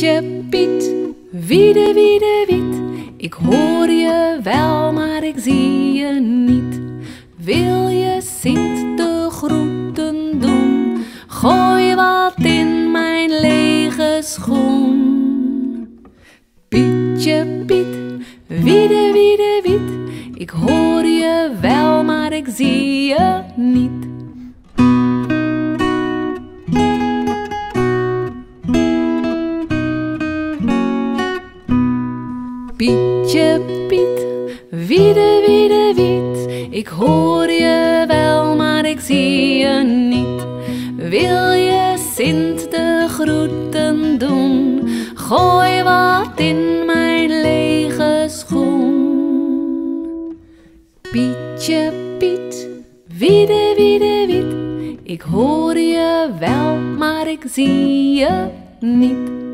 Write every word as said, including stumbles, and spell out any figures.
Pietje Piet, wiede wiede wiet, ik hoor je wel, maar ik zie je niet. Wil je Sint de groeten doen? Gooi wat in mijn lege schoen. Pietje Piet, wiede wiede wiet, ik hoor je wel, maar ik zie je niet. Pietje Piet, wiede wiede wiet, ik hoor je wel, maar ik zie je niet. Wil je Sint de groeten doen? Gooi wat in mijn lege schoen. Pietje Piet, wiede wiede wiet, ik hoor je wel, maar ik zie je niet.